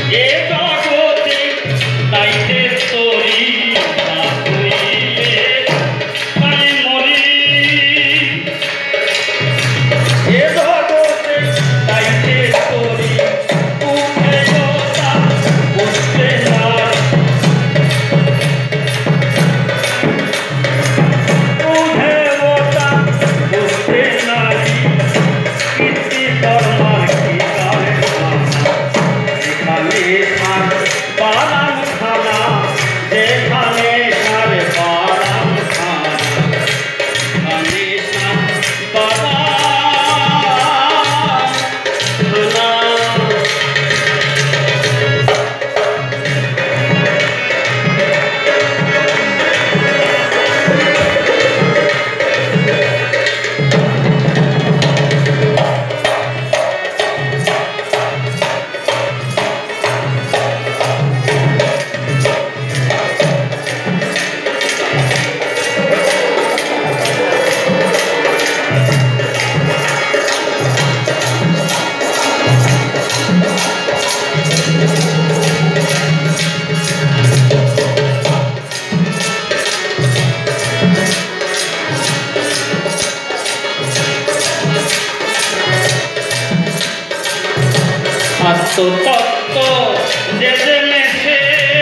আত্মতত্ত্ব যে জেনেছে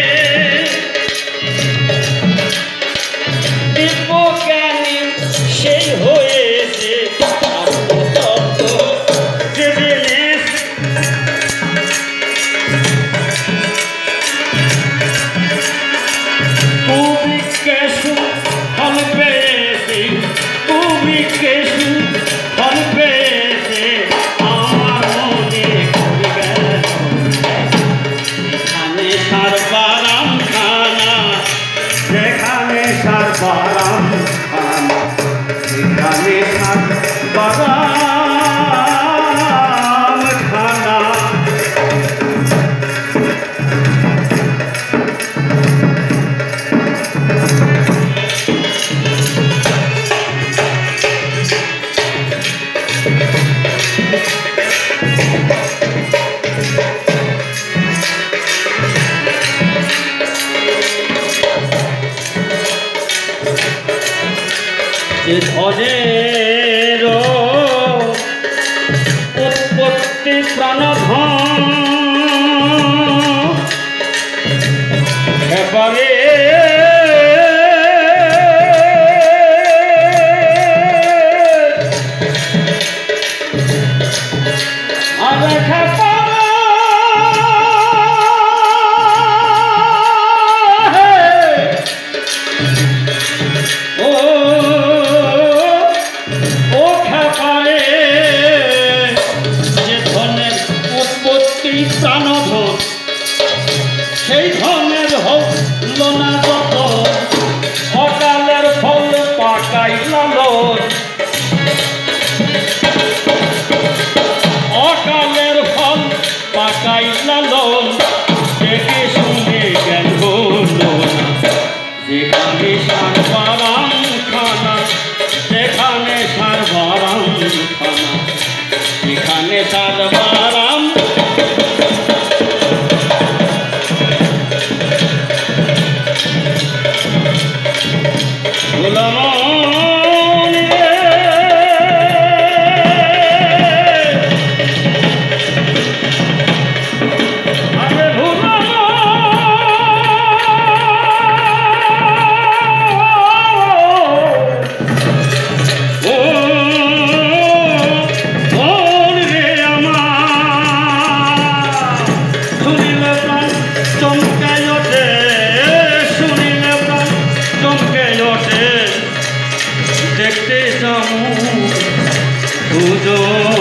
দিব্যজ্ঞানী সেই হয়েছে। আত্মতত্ত্ব যে জেনেছে খুবই কেশু ফল পেয়েছে, খুবই কেশু ফল পেয়েছে। ধনের উৎপত্তি প্রাণধন এবারে প্রাণধন সেই ধনের হল না যত অকালের ফল পাকাই লালন, অকালের ফল পাকাই লালন। দেখে শুনে জ্ঞান হলো না যেখানে সার বারাম খানা, যেখানে সার বারাম খানা, যেখানে সার বারাম দেখতে যাবো